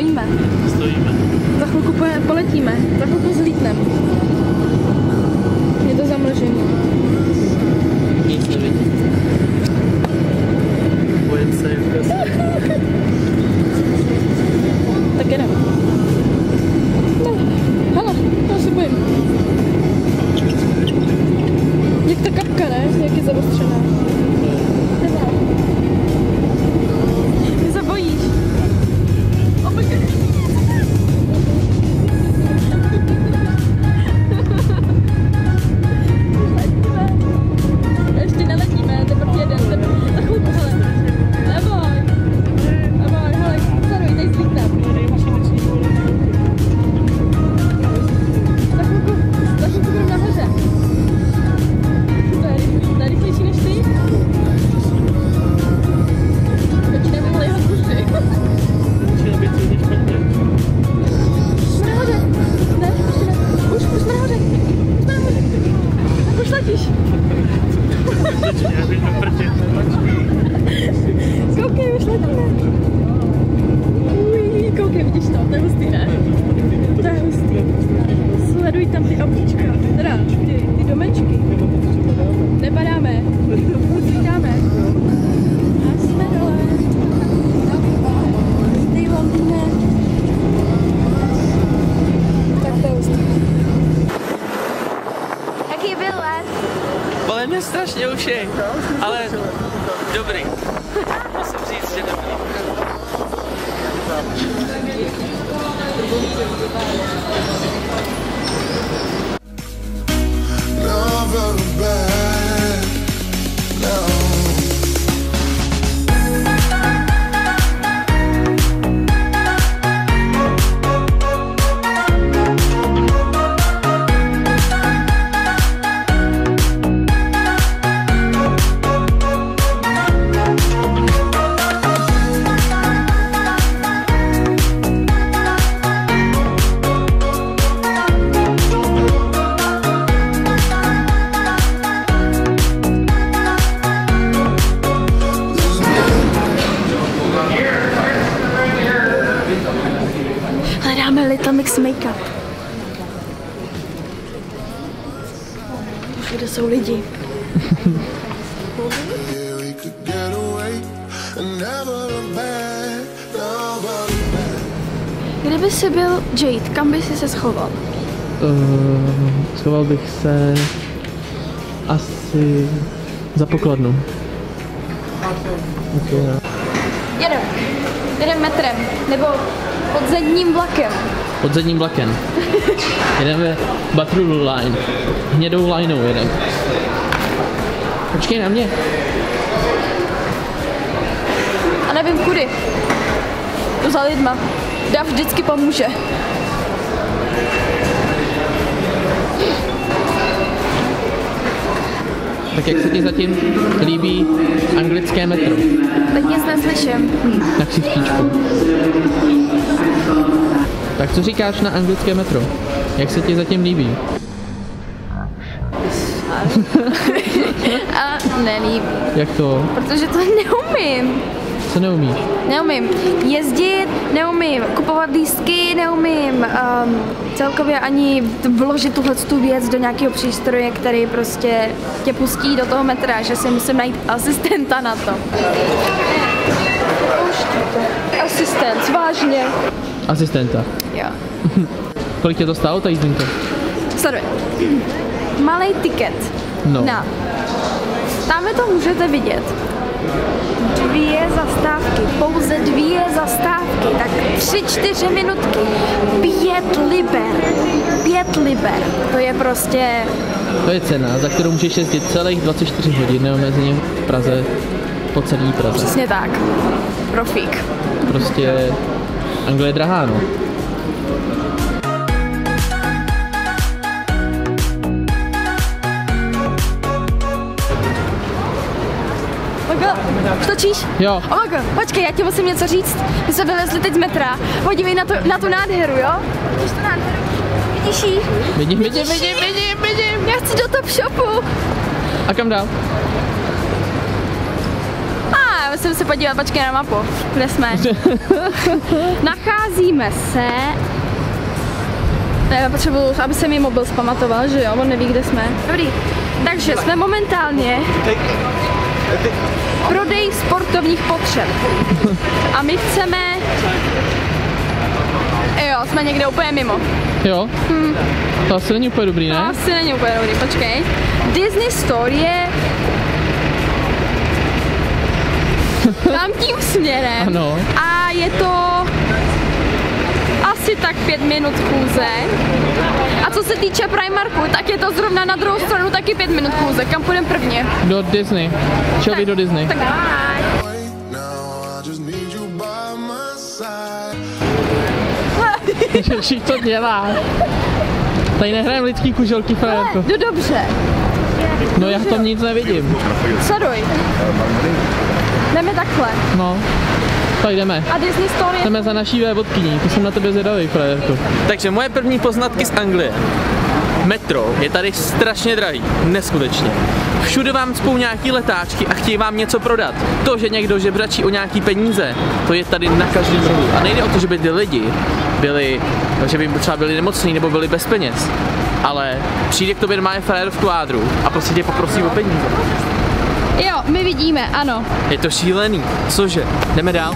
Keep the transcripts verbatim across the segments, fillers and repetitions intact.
Stojíme. Stojíme. Za chvilku poletíme, za chvilku zlítneme. Je to zamlžené. Nic nevidí. Bojím se, jak se. Tak jedem. No, hele, já se bojím. Jak ta kapka, ne? Jak je zaostřená. Ty se bojíš. Oh my God. Ještě neletíme, teprve jeden, teprve. Za chvilku, hele. Neboj. Neboj, hele, sleduj, teď zlítnem. Za chvilku, za chvilku budu nahoře. To je, to je rychlejší než ty? Počkej, nebylo jeho zkušky. Musíme být hodně špatně. Jsme nahoře. Ne, ještě ne. Už, už jsme nahoře. Jsme nahoře. Tak už letíš. Já bych na prtě. Koukej, už letíme. Uj, koukej, vidíš to, to je hustý, ne? To je hustý. Sleduj tam ty autíčka, teda ty, ty domečky. Nepadáme, zvídáme. A jsme dole. Ty Londýne. Tak to je hustý. Jaký byl let? Bolí mě strašně uši, ale dobrý. Musím říct, že dobrý. Never back, no. Hledáme Little Mix Makeup. Všude jsou lidi. Yeah, we could get away and never look back, never look back. Kdyby jsi byl Jade, kam by jsi se schoval? Uh, schoval bych se asi za pokladnu. Okay, no. Jedem. Jedem metrem. Nebo podzemním vlakem. Podzemním vlakem. Jedeme Batrul line. Hnědou lineou jedem. Počkej na mě. A nevím kudy. Jdu za lidma. Dav vždycky pomůže. Tak jak se ti zatím líbí anglické metro? Tak nic neslyším. Na křivtíčku. Tak co říkáš na anglické metro? Jak se ti zatím líbí? A nelíbí. Jak to? Protože to neumím. Co neumíš? Neumím jezdit, neumím kupovat lístky, neumím um, celkově ani vložit tuhle tu věc do nějakého přístroje, který prostě tě pustí do toho metra, že si musím najít asistenta na to. Asistent, vážně. Asistenta. Jo. Kolik tě to stálo, ta jízdenka? Sleduj. Malý tiket. No. Na. Tam to můžete vidět. Dvě zastávky, pouze dvě zastávky, tak tři, čtyři minutky, pět liber, pět liber, to je prostě... To je cena, za kterou můžeš jezdit celých dvacet čtyři hodin neomezeně v Praze, po celý Praze. Přesně tak, profík. Prostě Anglie je drahá, no. Už točíš? Jo. Oh my God, počkej, já ti musím něco říct. My jsme vylezli teď z metra. Podívej na, to, na tu nádheru, jo? Vidíš tu nádheru? Vidíš jí? Vidím, vidím, vidím, vidím, vidím. Já chci do Top Shopu. A kam dál? A jsem se podívat, počkej na mapu, kde jsme. Nacházíme se... Já potřebuji, aby se mi mobil zpamatoval, že jo, on neví, kde jsme. Dobrý, takže jsme momentálně prodej sportovních potřeb. A my chceme... Jo, jsme někde úplně mimo. Jo? Hmm. To asi není úplně dobrý, ne? To asi není úplně dobrý, počkej. Disney Store je... tam tím směrem. Ano. A je to... asi tak pět minut chůze. A co se týče Primarku, tak je to zrovna na druhou stranu taky pět minut chůze. Kam půjdeme prvně? Do Disney. Šel bych do Disney. Tak Now I just need you by my side. Ježiš, co děláš? Tady nehrajeme lidský kuželky, frajerko. No dobře. No já v tom nic nevidím. Sleduj. Jdeme takhle. No. Tak jdeme. A Disney Store je... Jdeme za naší vévodkyní, to jsem na tebe zvědavý, frajerko. Takže moje první poznatky z Anglie. Metro je tady strašně drahý, neskutečně. Všude vám cpou nějaký letáčky a chtějí vám něco prodat. To, že někdo žebračí o nějaký peníze, to je tady na každém rohu. A nejde o to, že by ty lidi byli, že by třeba byli nemocní nebo byli bez peněz. Ale přijde k tobě normálně frajer v kvádru a prostě tě poprosí o peníze. Jo, my vidíme, ano. Je to šílený. Cože? Jdeme dál?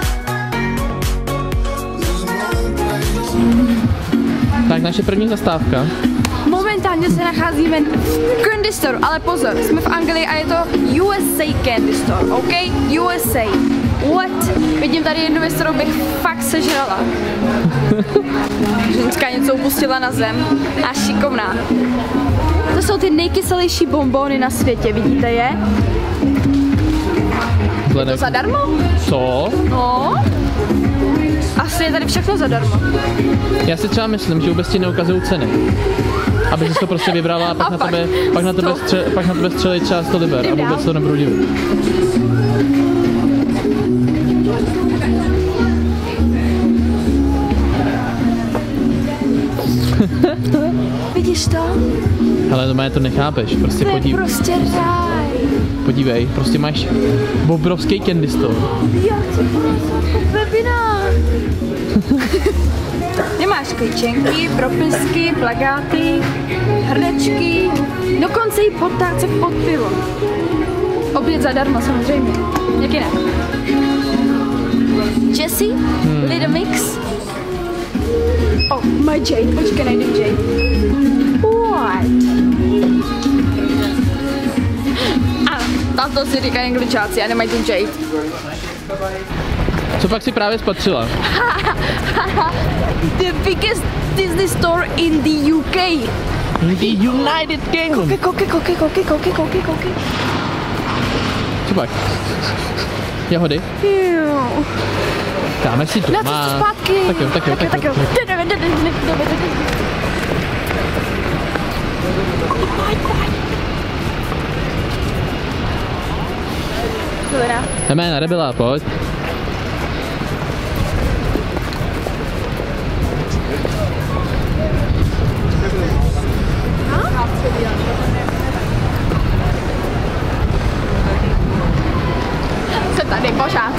Tak naše první zastávka. Momentálně se nacházíme v Candy Store, ale pozor, jsme v Anglii a je to U S A Candy Store, OK? U S A. What? Vidím tady jednu věc, kterou bych fakt sežrala. Ženská něco upustila na zem a šikovná. To jsou ty nejkyselější bonbony na světě, vidíte je? Je to zadarmo? Co? No. Asi je tady všechno zadarmo. Já si třeba myslím, že vůbec ti neukazují ceny. Aby jsi to prostě vybrala a pak, A na, pak tebe, pak, na, tebe sto. stře, pak na tebe střelí třeba sto liber a Jdem vůbec dál. to nebudou divit. Vidíš to? Ale to to nechápeš, prostě To je podívej. prostě ráj. Podívej, prostě máš obrovský candy store. Já chci webinár. Nemáš klíčenky, propisky, plakáty, hrdečky, dokonce i potácek pod pivo. Oběd zadarmo samozřejmě. Jak jinak? Jessie? Hmm. Little Mix? Oh, my Jade. Počkej, najdu Jade. What? A tato si říkají angličáci a nemají tu Jade. Co pak si právě spatřila? The biggest Disney store in the U K. The United Kingdom. Koukej, koukej, koukej, koukej, koukej, koukej, koukej. Co pak? Jahody? Jo. Dáme si doma. Na cestu zpátky. Tak jo, tak jo, tak jo. tak jo. Jdeme, jdeme, jdeme, jdeme, jdeme. Dobrá. Jdeme na rebela, pojď. Jsem tady pořád.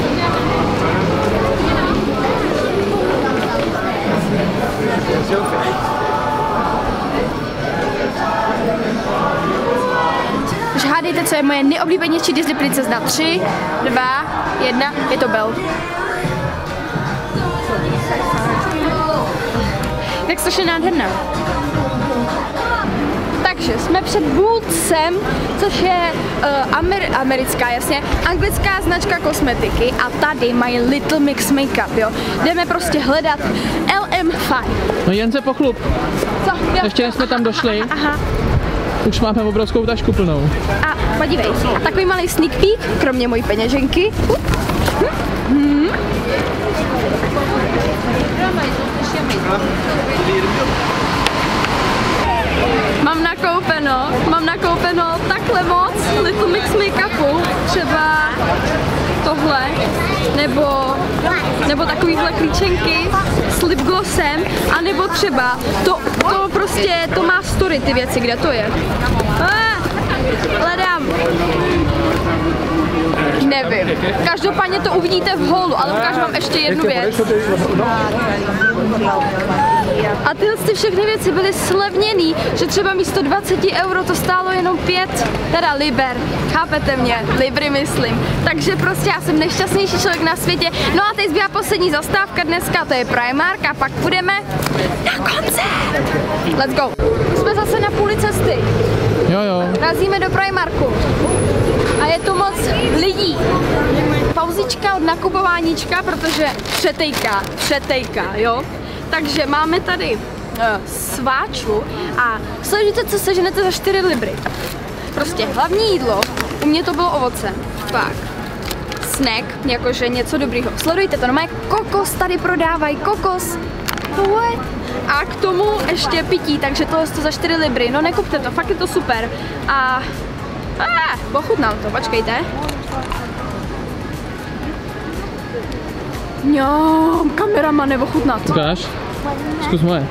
Už hádejte, co je moje nejoblíbenější Disney princezna. Tři, dva, jedna, je to Belle. Tak strašně nádherná. Takže jsme před Bootsem, což je uh, amer, americká, jasně, anglická značka kosmetiky a tady mají Little Mix Makeup, jo. Jdeme prostě hledat L M pět. No jen se pochlup. Co? Jo. Ještě než jsme tam došli, Aha. už máme obrovskou tašku plnou. A podívej, a takový malý sneak peek, kromě mojí peněženky. Hmm. Mám nakoupeno, mám nakoupeno takhle moc Little Mix Makeupu, třeba tohle, nebo, nebo takovýhle klíčenky s lipglossem, a nebo třeba to, to prostě, to má story ty věci, kde to je. Ah, hledám. Nevím. Každopádně to uvidíte v holu, ale ukážu vám ještě jednu věc. A tyhle ty všechny věci byly slevněný, že třeba místo dvacet euro to stálo jenom pět, teda liber, chápete mě, libry myslím. Takže prostě já jsem nejšťastnější člověk na světě. No a teď zbývá poslední zastávka dneska, to je Primark a pak půjdeme na koncert. Let's go. Jsme zase na půli cesty. Jo, jo. Razíme do Primarku. A je tu moc lidí. Pauzička od nakupováníčka, protože přetejká, přetejká, jo. Takže máme tady uh, sváču a sledujte, co seženete za čtyři libry. Prostě hlavní jídlo, u mě to bylo ovoce, pak snack, jakože něco dobrýho. Sledujte to, no má kokos tady prodávají, kokos. What? A k tomu ještě pití, takže tohle to za čtyři libry, no nekupte to, fakt je to super. A ah, pochutnám to, počkejte. Jo, kamerama nebo chutnat. Ukáž? Zkus moje.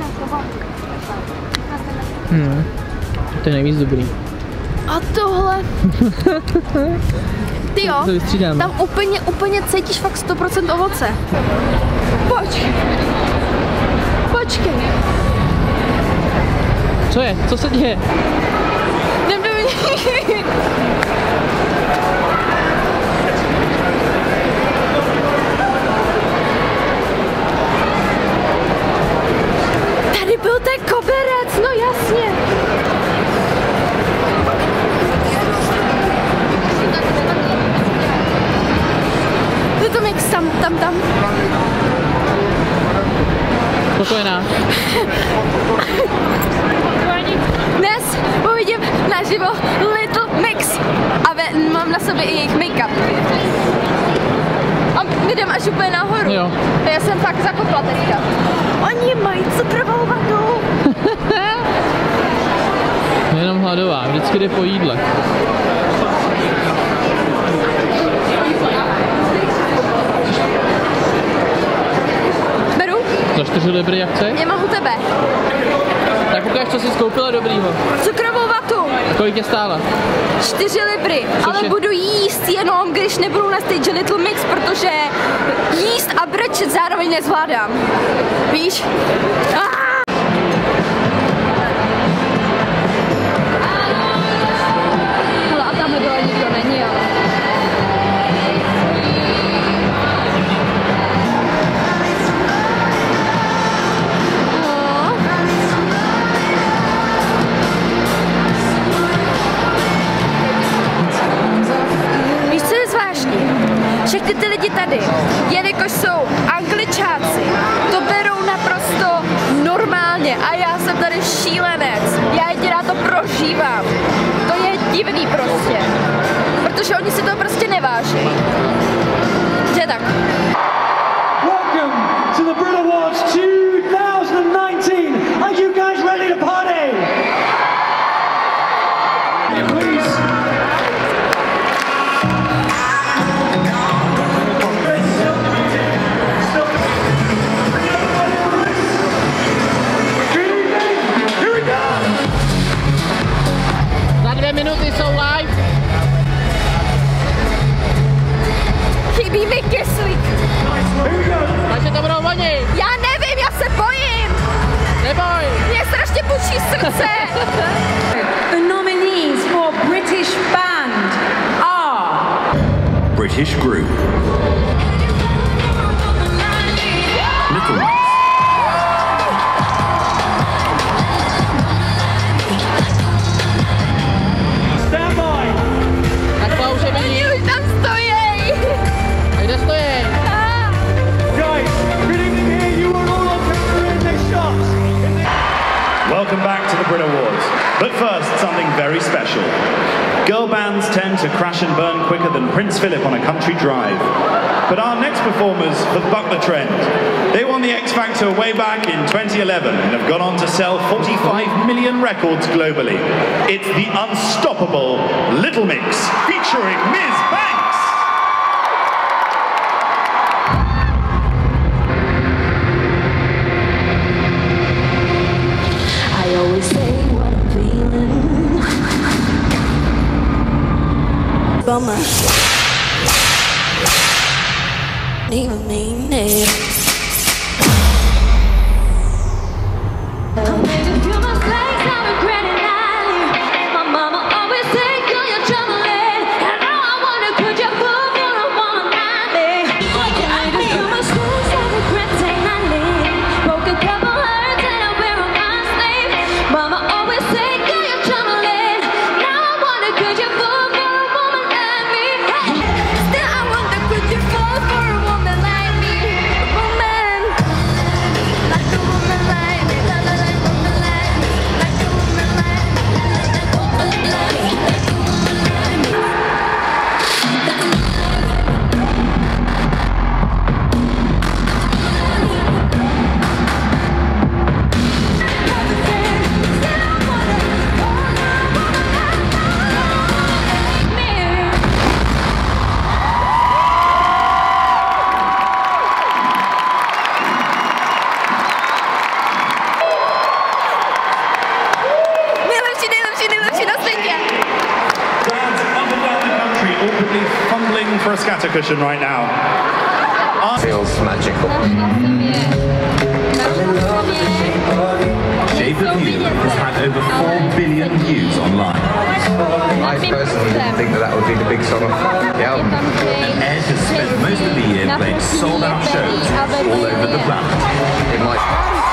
Hmm. To je nejvíc dobrý. A tohle. Ty jo, tam úplně, úplně cítíš fakt sto procent ovoce. Pojď. Počkej. Co je? Co se děje? Jdem dovnitř. Tady byl ten koberec, no jasně. Je to mix tam, tam, tam. Spokojená. Dnes uvidím naživo Little Mix a ve, mám na sobě i jejich make-up. A my jdem až úplně nahoru. Jo. Já jsem fakt zakopla teďka. Oni mají cukrovou vatu. Jenom hladová, vždycky jde po jídle. Beru? Za čtyři libry jak chceš? Já mám u tebe. Tak ukáž, co jsi skoupila dobrýho. Cukrovou vatu. Kolik je stála? čtyři libry, Což ale je? budu jíst jenom, když nebudu na stage Little Mix, protože jíst a brečet zároveň nezvládám. Víš? Ah! Hele, a tam dole nikdo není, ale... Všechny ty lidi tady, jelikož jsou Angličáci, to berou naprosto normálně a já jsem tady šílenec. Já jediná to prožívám. To je divný prostě, protože oni si to prostě neváží. Že tak. Welcome to the Brit Awards twenty nineteen. Are you guys ready to party? Please. Minuty jsou live. Chybí mi kyslík. Takže to budou oni. Já nevím, já se bojím. Neboj. Mě strašně bučí srdce. The nominees for British Band are British Group, Little Mix, Stand by. Tak to už je vidí. Oni už tam stojí. A kde stojí? Guys, good evening here. You are all on camera in their shots. Welcome back to the Brit Awards. But first, something very special. Girl bands tend to crash and burn quicker than Prince Philip on a country drive. But our next performers have bucked the trend. They won the X Factor way back in twenty eleven and have gone on to sell forty-five million records globally. It's the unstoppable Little Mix featuring Miz Banks. I always say what I'm feeling. Bummer. for a scatter cushion right now. Feels magical. Shape of You has had over four billion views online. I personally didn't think that that would be the big song of the album. And Ed has spent most of the year playing sold-out shows all over the planet. In my